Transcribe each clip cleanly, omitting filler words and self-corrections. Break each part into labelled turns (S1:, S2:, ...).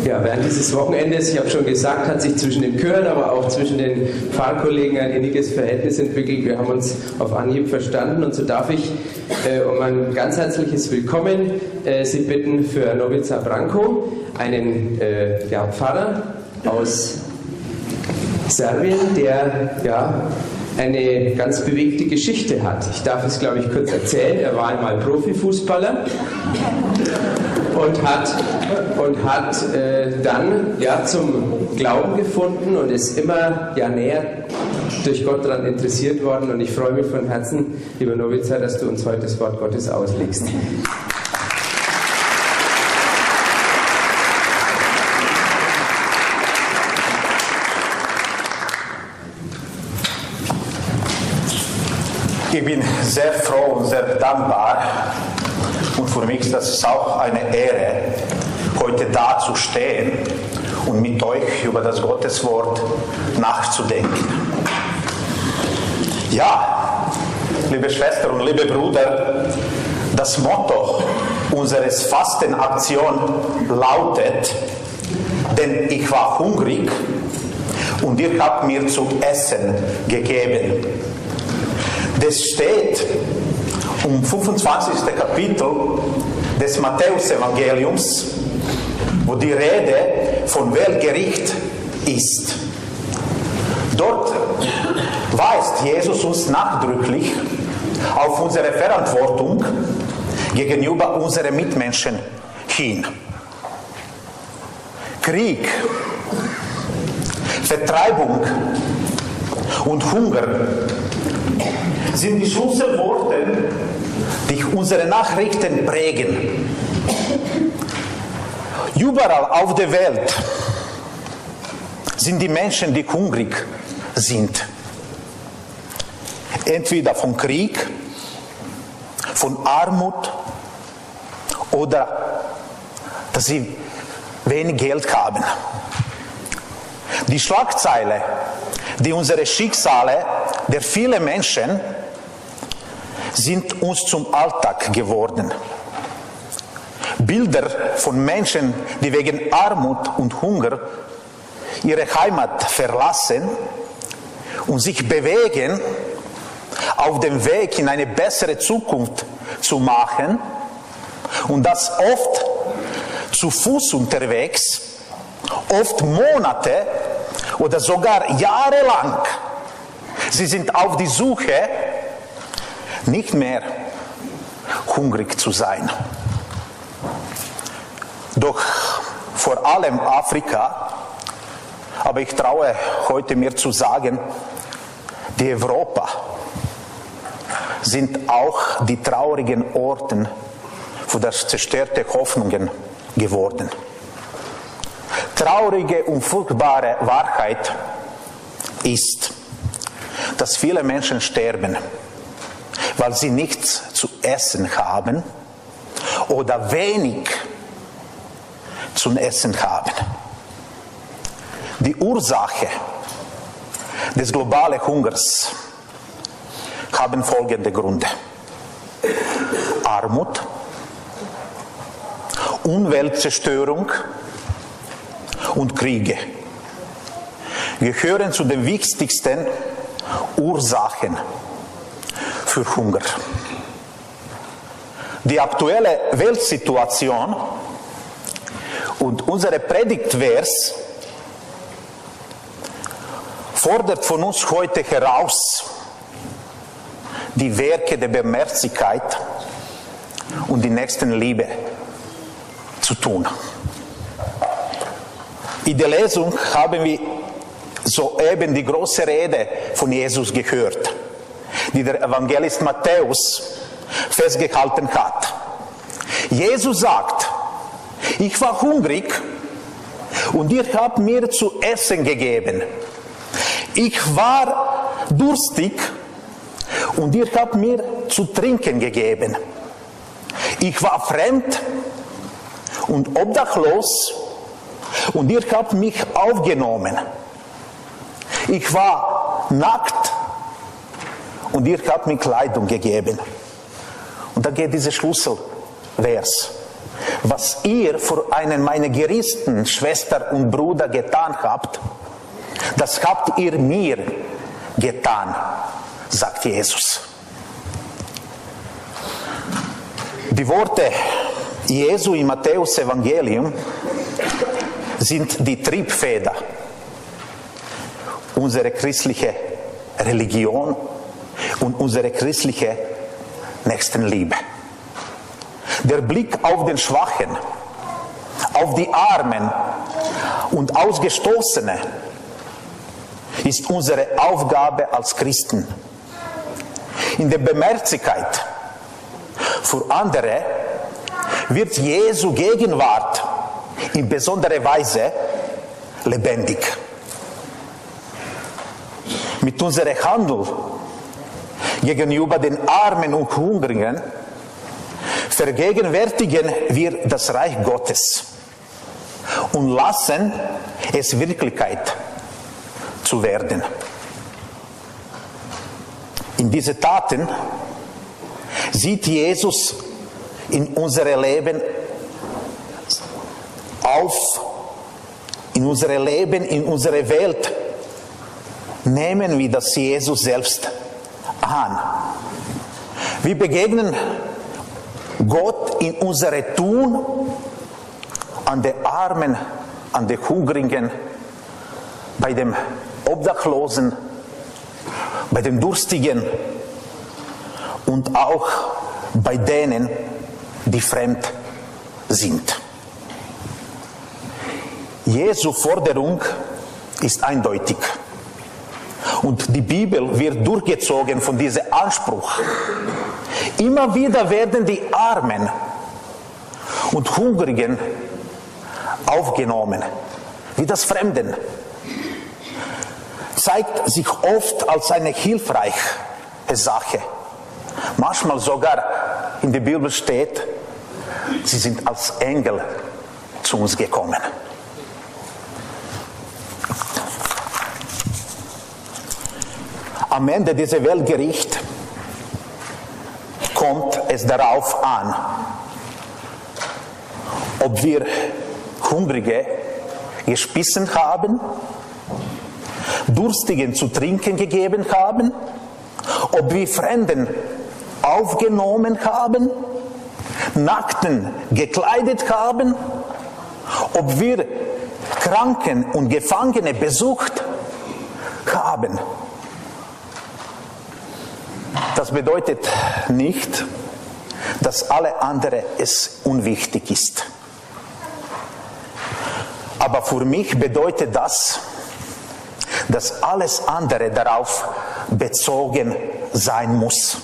S1: Ja, während dieses Wochenendes, ich habe schon gesagt, hat sich zwischen den Chören, aber auch zwischen den Pfarrkollegen ein inniges Verhältnis entwickelt. Wir haben uns auf Anhieb verstanden und so darf ich um ein ganz herzliches Willkommen Sie bitten für Novica Branko, einen Pfarrer aus Serbien, der eine ganz bewegte Geschichte hat. Ich darf es, glaube ich, kurz erzählen. Er war einmal Profifußballer und hat dann zum Glauben gefunden und ist immer näher durch Gott daran interessiert worden. Und ich freue mich von Herzen, lieber Novica, dass du uns heute das Wort Gottes auslegst.
S2: Ich bin sehr froh und sehr dankbar und für mich ist es auch eine Ehre, heute da zu stehen und mit euch über das Gotteswort nachzudenken. Ja, liebe Schwestern und liebe Brüder, das Motto unseres Fastenaktion lautet: Denn ich war hungrig und ihr habt mir zu essen gegeben. Das steht im 25. Kapitel des Matthäus-Evangeliums, wo die Rede von Weltgericht ist. Dort weist Jesus uns nachdrücklich auf unsere Verantwortung gegenüber unseren Mitmenschen hin. Krieg, Vertreibung und Hunger sind die Schlüsselworte, die unsere Nachrichten prägen. Überall auf der Welt sind die Menschen, die hungrig sind. Entweder von Krieg, von Armut oder dass sie wenig Geld haben. Die Schlagzeile, die unsere Schicksale der vielen Menschen sind uns zum Alltag geworden. Bilder von Menschen, die wegen Armut und Hunger ihre Heimat verlassen und sich bewegen, auf dem Weg in eine bessere Zukunft zu machen, und das oft zu Fuß unterwegs, oft Monate oder sogar Jahre lang. Sie sind auf die Suche, nicht mehr hungrig zu sein. Doch vor allem Afrika, aber ich traue heute mir zu sagen, die Europa sind auch die traurigen Orten für das zerstörte Hoffnungen geworden. Traurige und furchtbare Wahrheit ist, dass viele Menschen sterben, weil sie nichts zu essen haben oder wenig zum Essen haben. Die Ursache des globalen Hungers haben folgende Gründe: Armut, Umweltzerstörung und Kriege gehören zu den wichtigsten Ursachen für Hunger. Die aktuelle Weltsituation und unsere Predigtvers fordert von uns heute heraus, die Werke der Barmherzigkeit und die Nächstenliebe zu tun. In der Lesung haben wir soeben die große Rede von Jesus gehört, die der Evangelist Matthäus festgehalten hat. Jesus sagt: Ich war hungrig und ihr habt mir zu essen gegeben. Ich war durstig und ihr habt mir zu trinken gegeben. Ich war fremd und obdachlos und ihr habt mich aufgenommen. Ich war nackt und ihr habt mir Kleidung gegeben. Und da geht dieser Schlüsselvers. was ihr für einen meiner geringsten Schwester und Bruder getan habt, das habt ihr mir getan, sagt Jesus. Die Worte Jesu im Matthäus-Evangelium sind die Triebfeder unserer christlichen Religion und unserer christlichen Nächstenliebe. Der Blick auf den Schwachen, auf die Armen und Ausgestoßene ist unsere Aufgabe als Christen. In der Barmherzigkeit für andere wird Jesu Gegenwart in besonderer Weise lebendig. Mit unserem Handel gegenüber den Armen und Hungrigen vergegenwärtigen wir das Reich Gottes und lassen es Wirklichkeit zu werden. In diese Taten sieht Jesus in unser Leben auf, in unser Leben, in unsere Welt. Nehmen wir das Jesus selbst an. Wir begegnen Gott in unserem Tun, an den Armen, an den Hungrigen, bei dem Obdachlosen, bei den Durstigen und auch bei denen, die fremd sind. Jesu Forderung ist eindeutig. Und die Bibel wird durchgezogen von diesem Anspruch. Immer wieder werden die Armen und Hungrigen aufgenommen, wie das Fremden. Zeigt sich oft als eine hilfreiche Sache. Manchmal sogar in der Bibel steht, sie sind als Engel zu uns gekommen. Am Ende dieses Weltgerichts kommt es darauf an, ob wir Hungrige gespissen haben, Durstigen zu trinken gegeben haben, ob wir Fremden aufgenommen haben, Nackten gekleidet haben, ob wir Kranken und Gefangene besucht haben. Das bedeutet nicht, dass alle andere es unwichtig ist. Aber für mich bedeutet das, dass alles andere darauf bezogen sein muss.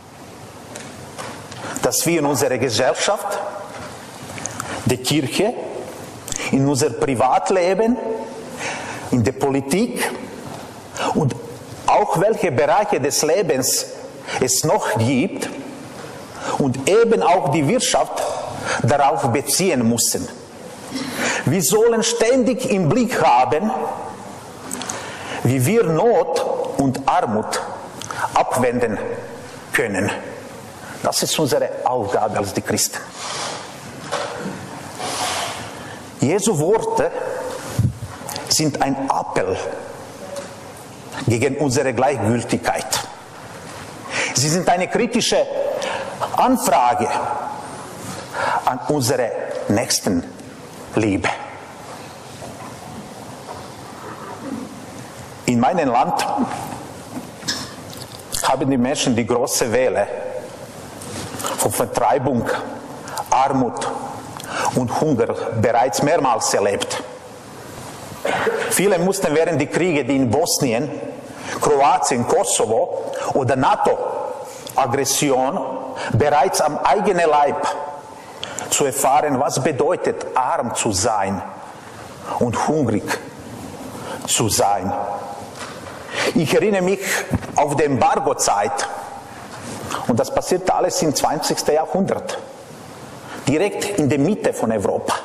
S2: Dass wir in unserer Gesellschaft, der Kirche, in unserem Privatleben, in der Politik und auch welche Bereiche des Lebens es noch gibt und eben auch die Wirtschaft darauf beziehen müssen. Wir sollen ständig im Blick haben, wie wir Not und Armut abwenden können. Das ist unsere Aufgabe als die Christen. Jesu Worte sind ein Appell gegen unsere Gleichgültigkeit. Sie sind eine kritische Anfrage an unsere Nächstenliebe. In meinem Land haben die Menschen die große Welle von Vertreibung, Armut und Hunger bereits mehrmals erlebt. Viele mussten während der Kriege, die in Bosnien, Kroatien, Kosovo oder NATO-Aggression bereits am eigenen Leib zu erfahren, was bedeutet, arm zu sein und hungrig zu sein. Ich erinnere mich auf die Embargo-Zeit, und das passierte alles im 20. Jahrhundert, direkt in der Mitte von Europa.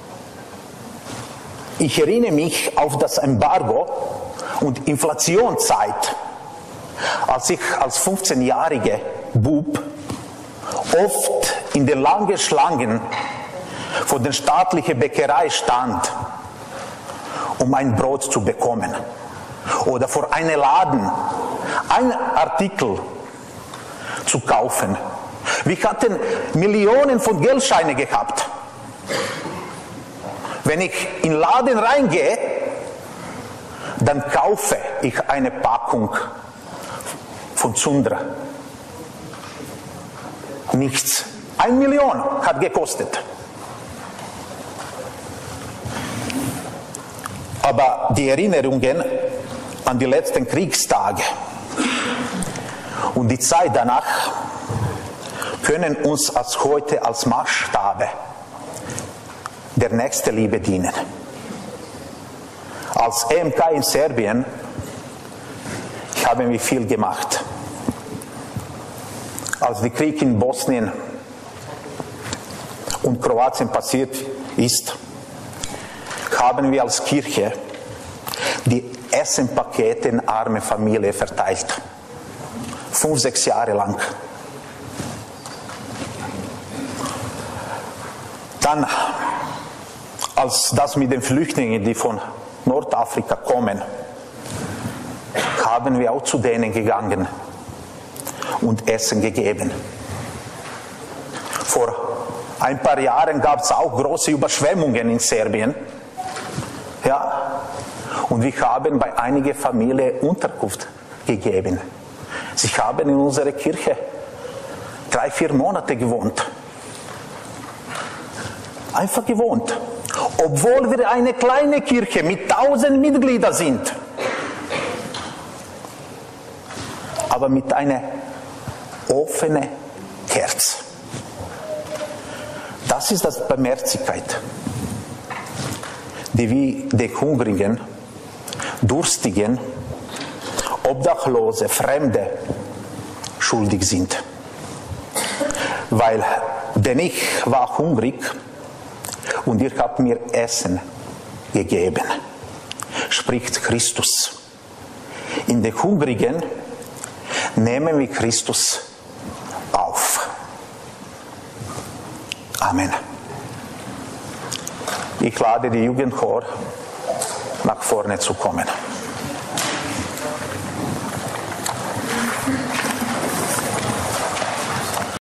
S2: Ich erinnere mich auf das Embargo und Inflationszeit, als ich als 15-jähriger Bub oft in den langen Schlangen vor der staatlichen Bäckerei stand, um ein Brot zu bekommen. Oder vor einem Laden einen Artikel zu kaufen. Wir hatten Millionen von Geldscheinen gehabt. Wenn ich in den Laden reingehe, dann kaufe ich eine Packung von Zunder. Nichts. 1 Million hat gekostet. Aber die Erinnerungen an die letzten Kriegstage und die Zeit danach können uns als heute als Maßstabe der Nächstenliebe dienen. Als EMK in Serbien haben wir viel gemacht. Als der Krieg in Bosnien und Kroatien passiert ist, haben wir als Kirche die Essenpakete in arme Familien verteilt. 5, 6 Jahre lang. Dann, als das mit den Flüchtlingen, die von Nordafrika kommen, haben wir auch zu denen gegangen und Essen gegeben. Vor ein paar Jahren gab es auch große Überschwemmungen in Serbien. Ja, und wir haben bei einigen Familien Unterkunft gegeben. Sie haben in unserer Kirche 3, 4 Monate gewohnt. Einfach gewohnt. Obwohl wir eine kleine Kirche mit 1000 Mitgliedern sind. Aber mit einem offenen Herz. Das ist das Barmherzigkeit, die wir den Hungrigen, Durstigen, Obdachlose, Fremde schuldig sind. Weil, denn ich war hungrig und ihr habt mir Essen gegeben, spricht Christus. In den Hungrigen nehmen wir Christus auf. Amen. Ich lade die Jugendchor nach vorne zu kommen.